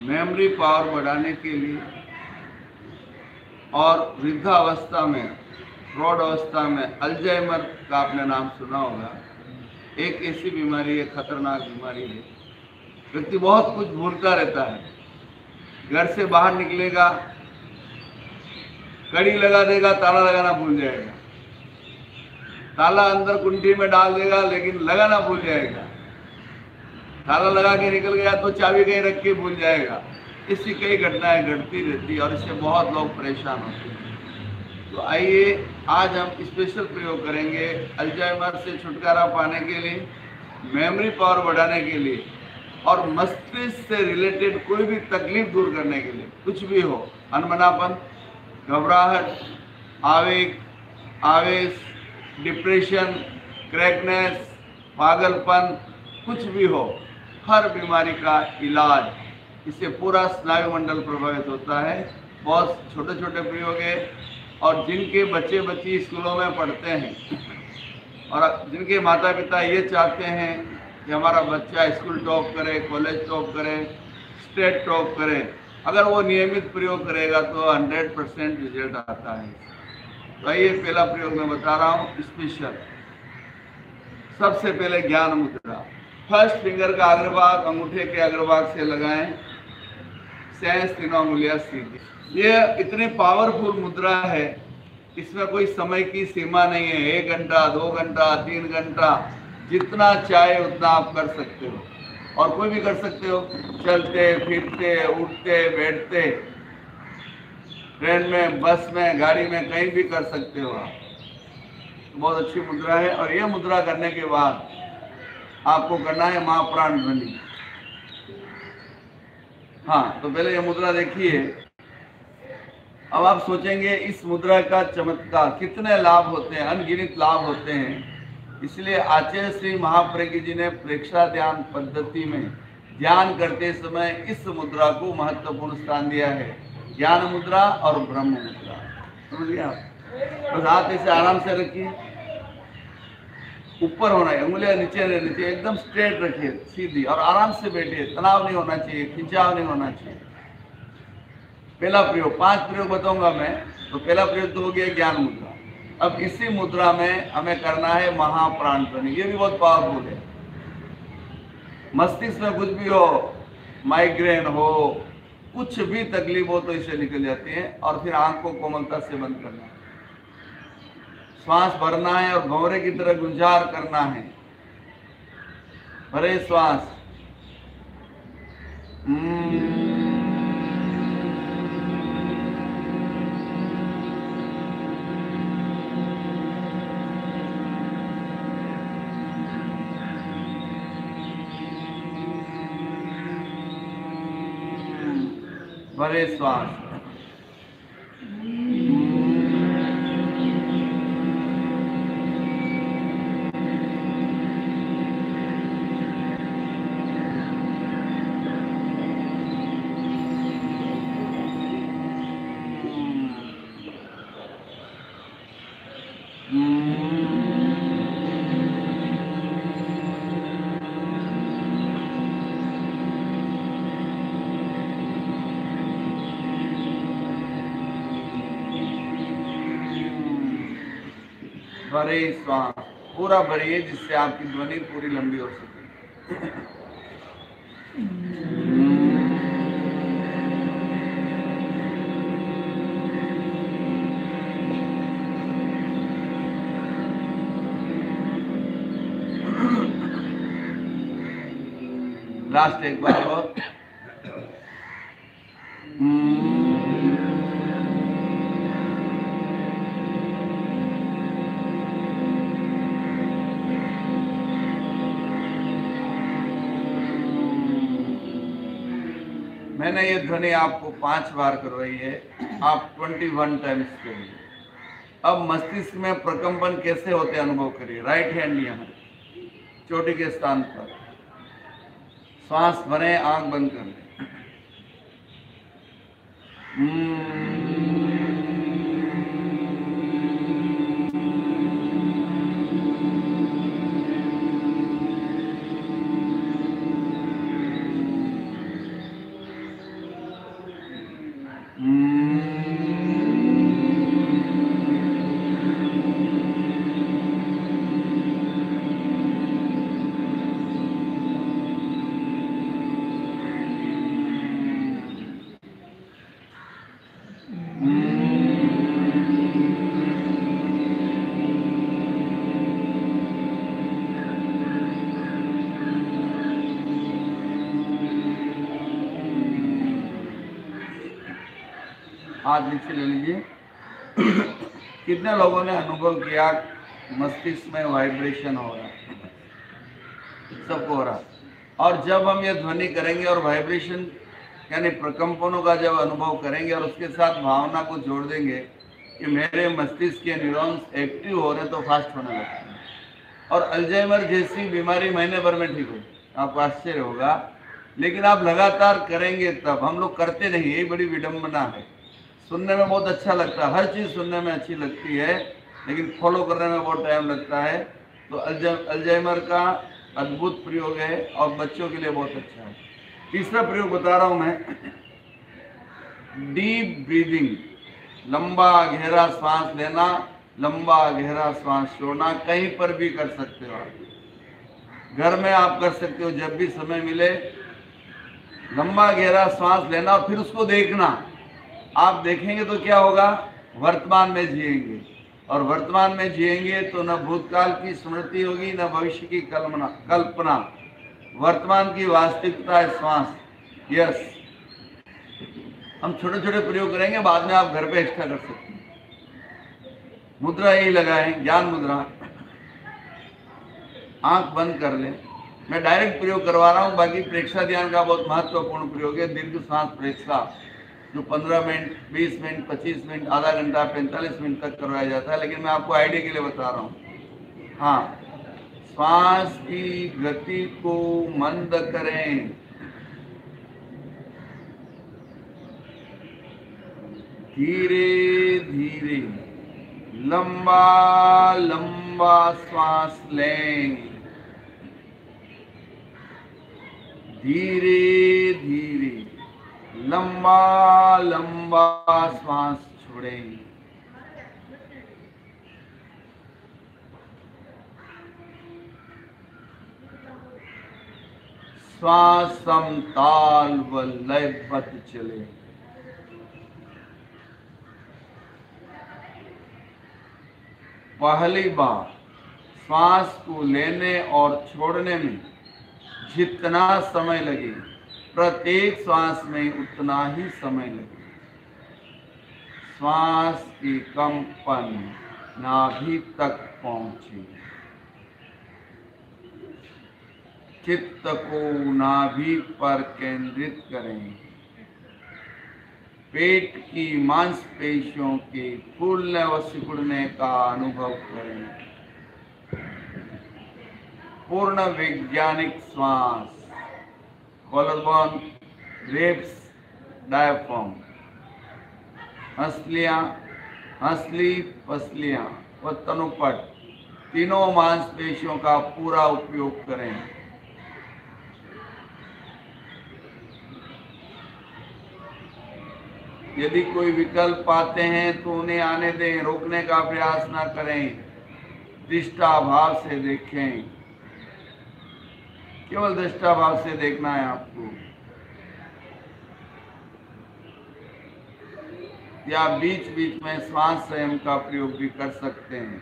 Memory power बढ़ाने के लिए और वृद्धावस्था में, प्रौढ़ अवस्था में अल्जाइमर का आपने नाम सुना होगा। एक ऐसी बीमारी है, खतरनाक बीमारी है। व्यक्ति बहुत कुछ भूलता रहता है। घर से बाहर निकलेगा, कड़ी लगा देगा, ताला लगाना भूल जाएगा। ताला अंदर कुंडी में डाल देगा लेकिन लगाना भूल जाएगा। ताला लगा के निकल गया तो चाबी कहीं रख के भूल जाएगा। इसकी कई घटनाएं घटती रहती है और इससे बहुत लोग परेशान होते हैं। तो आइए आज हम स्पेशल प्रयोग करेंगे अल्जाइमर से छुटकारा पाने के लिए, मेमोरी पावर बढ़ाने के लिए और मस्तिष्क से रिलेटेड कोई भी तकलीफ दूर करने के लिए। कुछ भी हो, अनमनापन, घबराहट, आवेग, आवेश, डिप्रेशन, क्रैकनेस, पागलपन, कुछ भी हो, हर बीमारी का इलाज। इससे पूरा स्नायु मंडल प्रभावित होता है। बहुत छोटे छोटे प्रयोग है और जिनके बच्चे बच्ची स्कूलों में पढ़ते हैं और जिनके माता पिता ये चाहते हैं कि हमारा बच्चा स्कूल टॉप करे, कॉलेज टॉप करे, स्टेट टॉप करे, अगर वो नियमित प्रयोग करेगा तो 100% रिजल्ट आता है। तो ये पहला प्रयोग मैं बता रहा हूँ स्पेशल। सबसे पहले ज्ञान मुद्रा। फर्स्ट फिंगर का अग्रभाग अंगूठे के अग्रभाग से लगाएं, शेष तीनों उंगलियां सीधी। ये इतनी पावरफुल मुद्रा है, इसमें कोई समय की सीमा नहीं है। 1 घंटा, 2 घंटा, 3 घंटा, जितना चाहे उतना आप कर सकते हो और कोई भी कर सकते हो। चलते फिरते, उठते बैठते, ट्रेन में, बस में, गाड़ी में, कहीं भी कर सकते हो आप। बहुत अच्छी मुद्रा है। और ये मुद्रा करने के बाद आपको करना है महाप्राण ध्वनि। हाँ, तो पहले ये मुद्रा देखिए। अब आप सोचेंगे इस मुद्रा का चमत्कार, कितने लाभ होते हैं, अनगिनत लाभ होते हैं। इसलिए आचार्य श्री महाप्रज्ञ जी ने प्रेक्षा ध्यान पद्धति में ध्यान करते समय इस मुद्रा को महत्वपूर्ण स्थान दिया है। ज्ञान मुद्रा और ब्रह्म मुद्रा, समझ गए आप? तो हाथ ऐसे आराम से रखिए, ऊपर होना है, उंगलियां नीचे रहनी चाहिए, एकदम स्ट्रेट रखिए, सीधी, और आराम से बैठिए। तनाव नहीं होना चाहिए, खिंचाव नहीं होना चाहिए। पहला प्रयोग, 5 प्रयोग बताऊंगा मैं। तो पहला प्रयोग तो हो गया ज्ञान मुद्रा। अब इसी मुद्रा में हमें करना है महाप्राण ध्वनि। ये भी बहुत पावरफुल है। मस्तिष्क में कुछ भी हो, माइग्रेन हो, कुछ भी तकलीफ हो तो इससे निकल जाती है। और फिर आंख को कोमलता से बंद करना है, श्वास भरना है और भंवरे की तरह गुंजार करना है। भरे श्वास, भरे श्वास, भरे श्वास, पूरा भरिए जिससे आपकी ध्वनि पूरी लंबी हो सके। लास्ट एक बार और। मैंने ये ध्वनि आपको 5 बार करवाई है, आप 21 टाइम्स करिए। अब मस्तिष्क में प्रकंपन कैसे होते अनुभव करिए। राइट हैंड यहाँ चोटी के स्थान पर, श्वास भरें, आंख बंद कर लें। हाथ नीचे ले लीजिए। कितने लोगों ने अनुभव किया मस्तिष्क में वाइब्रेशन हो रहा है? सबको हो रहा। और जब हम ये ध्वनि करेंगे और वाइब्रेशन यानी प्रकंपनों का जब अनुभव करेंगे और उसके साथ भावना को जोड़ देंगे कि मेरे मस्तिष्क के न्यूरॉन्स एक्टिव हो रहे हैं, तो फास्ट होने लगते हैं और अल्जाइमर जैसी बीमारी महीने भर में ठीक हो। आपको आश्चर्य होगा, लेकिन आप लगातार करेंगे तब। हम लोग करते नहीं, यही बड़ी विडंबना है। सुनने में बहुत अच्छा लगता है, हर चीज़ सुनने में अच्छी लगती है, लेकिन फॉलो करने में बहुत टाइम लगता है। तो अल्जाइमर का अद्भुत प्रयोग है और बच्चों के लिए बहुत अच्छा है। तीसरा प्रयोग बता रहा हूं मैं, डीप ब्रीदिंग, लंबा गहरा सांस लेना, लंबा गहरा सांस छोड़ना। कहीं पर भी कर सकते हो आप, घर में आप कर सकते हो, जब भी समय मिले लंबा गहरा सांस लेना और फिर उसको देखना। आप देखेंगे तो क्या होगा, वर्तमान में जिएंगे, और वर्तमान में जिएंगे तो न भूतकाल की स्मृति होगी न भविष्य की कल्पना। वर्तमान की वास्तविकता है श्वास। यस, हम छोटे छोटे प्रयोग करेंगे, बाद में आप घर पे एक्स्ट्रा कर सकते हैं। मुद्रा यही लगाएं, ज्ञान मुद्रा। आंख बंद कर लें। मैं डायरेक्ट प्रयोग करवा रहा हूं, बाकी प्रेक्षा ध्यान का बहुत महत्वपूर्ण प्रयोग है दीर्घ सांस प्रेक्षा, जो 15 मिनट, 20 मिनट, 25 मिनट, आधा घंटा, 45 मिनट तक करवाया जाता है। लेकिन मैं आपको आइडिया के लिए बता रहा हूँ। हाँ, श्वास की गति को मंद करें, धीरे धीरे लंबा लंबा श्वास लें, धीरे धीरे लंबा लंबा श्वास छोड़ें। श्वास समताल व लयबद्ध चले। पहली बार श्वास को लेने और छोड़ने में जितना समय लगे, प्रत्येक श्वास में उतना ही समय लगे। श्वास की कंपन नाभि तक पहुंचे। चित्त को नाभि पर केंद्रित करें। पेट की मांसपेशियों के फूलने व सिकुड़ने का अनुभव करें। पूर्ण वैज्ञानिक श्वास, कॉलरबोन, रिब्स, डायफ्राम, हंसलियां, हंसली, पसलियां व तनुपट, तीनों मांसपेशियों का पूरा उपयोग करें। यदि कोई विकल्प पाते हैं तो उन्हें आने दें, रोकने का प्रयास न करें। दृष्टा भाव से देखें, केवल दृष्टा भाव से देखना है आपको। या बीच बीच में श्वास संयम का प्रयोग भी कर सकते हैं।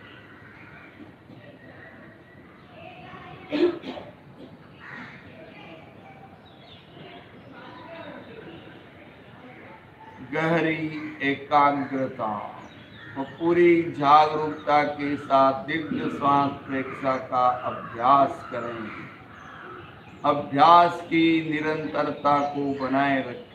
गहरी एकाग्रता और पूरी जागरूकता के साथ दीर्घ श्वास प्रेक्षा का अभ्यास करें। अभ्यास की निरंतरता को बनाए रखें।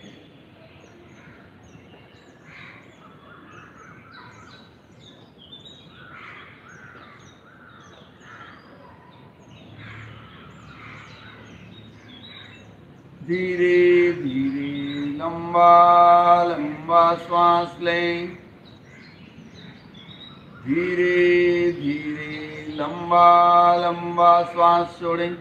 धीरे धीरे लंबा लंबा श्वास लें। धीरे धीरे लंबा लंबा श्वास छोड़ें।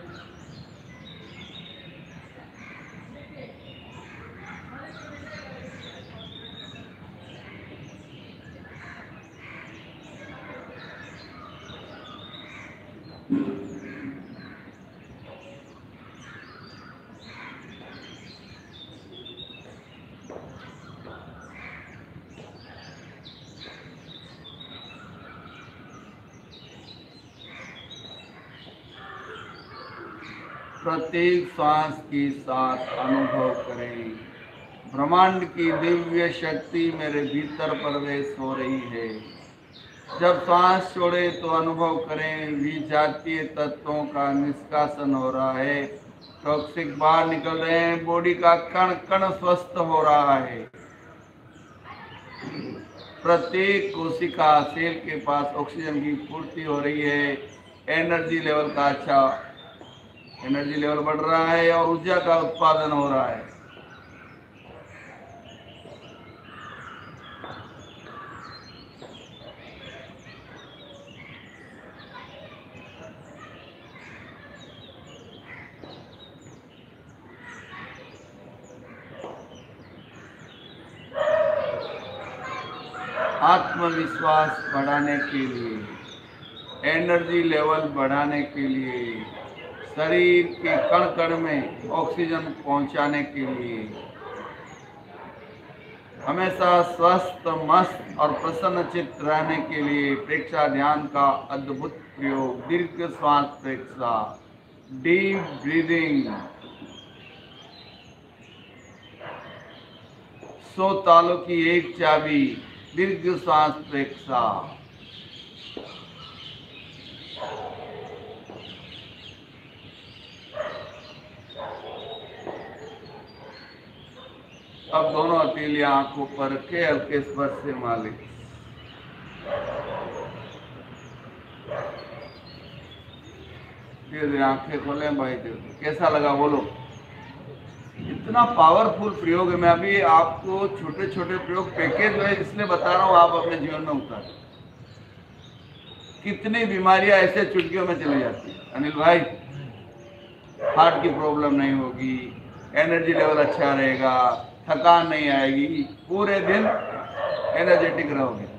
प्रत्येक श्वास के साथ अनुभव करें, ब्रह्मांड की दिव्य शक्ति मेरे भीतर प्रवेश हो रही है। जब श्वास छोड़े तो अनुभव करें विजातीय तत्वों का निष्कासन हो रहा है, टॉक्सिक बाहर निकल रहे हैं, बॉडी का कण कण स्वस्थ हो रहा है। प्रत्येक कोशिका सेल के पास ऑक्सीजन की पूर्ति हो रही है। एनर्जी लेवल का अच्छा एनर्जी लेवल बढ़ रहा है और ऊर्जा का उत्पादन हो रहा है। आत्मविश्वास बढ़ाने के लिए, एनर्जी लेवल बढ़ाने के लिए, शरीर के कण कण में ऑक्सीजन पहुंचाने के लिए, हमेशा स्वस्थ मस्त और प्रसन्न चित्त रहने के लिए प्रेक्षा ध्यान का अद्भुत प्रयोग। दीर्घ श्वास प्रेक्षा, डीप ब्रीदिंग, 100 तालों की एक चाबी, दीर्घ श्वास प्रेक्षा। अब दोनों हथेलियां आंखों पर रखे, हल्के स्पर्श से मालिश। धीरे धीरे आंखें खोलें भाई। कैसा लगा बोलो? इतना पावरफुल प्रयोग है। मैं अभी आपको छोटे छोटे प्रयोग पैकेज है इसलिए बता रहा हूँ, आप अपने जीवन में उतारें। कितनी बीमारियां ऐसे चुटकियों में चली जाती है अनिल भाई। हार्ट की प्रॉब्लम नहीं होगी, एनर्जी लेवल अच्छा रहेगा, थकान नहीं आएगी, पूरे दिन एनर्जेटिक रहोगे।